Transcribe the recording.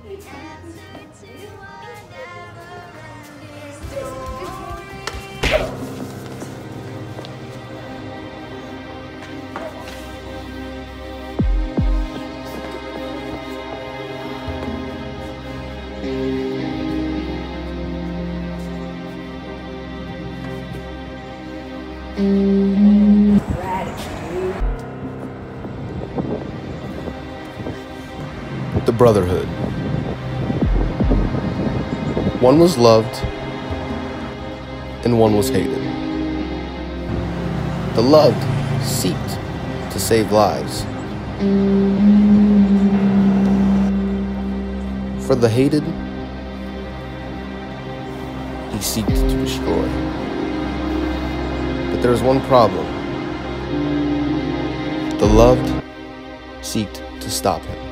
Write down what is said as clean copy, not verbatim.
The Brotherhood. One was loved, and one was hated. The loved seeked to save lives. For the hated, he seeked to destroy. But there is one problem. The loved seeked to stop him.